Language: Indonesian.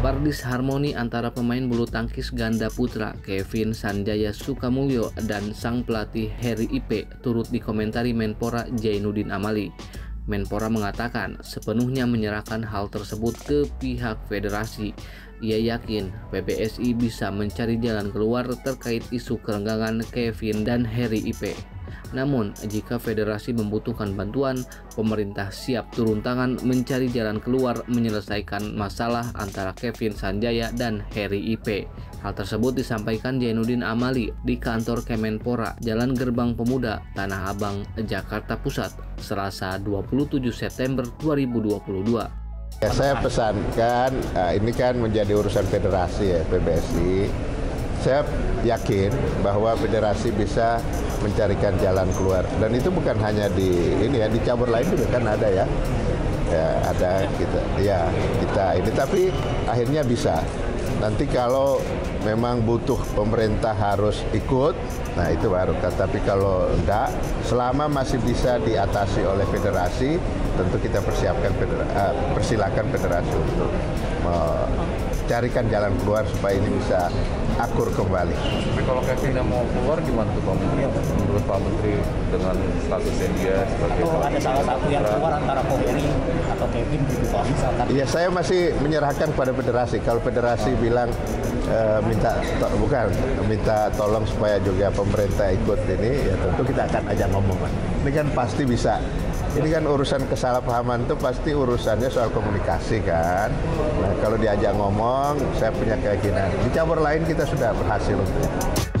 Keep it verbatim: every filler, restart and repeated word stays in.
Kabar disharmoni antara pemain bulu tangkis ganda putra Kevin Sanjaya Sukamulyo dan sang pelatih Harry Ipe turut dikomentari Menpora Zainuddin Amali. Menpora mengatakan sepenuhnya menyerahkan hal tersebut ke pihak federasi. Ia yakin P B S I bisa mencari jalan keluar terkait isu kerenggangan Kevin dan Harry Ipe. Namun, jika federasi membutuhkan bantuan, pemerintah siap turun tangan mencari jalan keluar menyelesaikan masalah antara Kevin Sanjaya dan Harry Ipe. Hal tersebut disampaikan Zainuddin Amali di kantor Kemenpora, Jalan Gerbang Pemuda, Tanah Abang, Jakarta Pusat, Selasa dua puluh tujuh September dua ribu dua puluh dua. Ya, saya pesankan, nah, ini kan menjadi urusan federasi ya, P B S I. Saya yakin bahwa federasi bisa mencarikan jalan keluar, dan itu bukan hanya di ini ya, di cabur lain juga kan ada ya, ya ada kita, ya kita ini, tapi akhirnya bisa. Nanti kalau memang butuh pemerintah harus ikut, nah itu baru. Tapi kalau enggak, selama masih bisa diatasi oleh federasi, tentu kita persiapkan federasi, uh, persilakan federasi untuk mencarikan jalan keluar supaya ini bisa akur kembali. Tapi kalau Kevin yang mau keluar gimana tuh Pak Menteri? Menurut Pak Menteri dengan statusnya dia sebagai atau ada salah satu yang keluar antara Harry atau Kevin gitu Pak misalkan? Iya, saya masih menyerahkan pada federasi. Kalau federasi oh. bilang e, minta to, bukan minta tolong supaya juga pemerintah ikut ini, ya tentu kita akan ajak ngomong. Ini kan pasti bisa. Ini kan urusan kesalahpahaman itu pasti urusannya soal komunikasi kan. Nah, kalau diajak ngomong, saya punya keyakinan. Di cabur lain kita sudah berhasil untuk itu.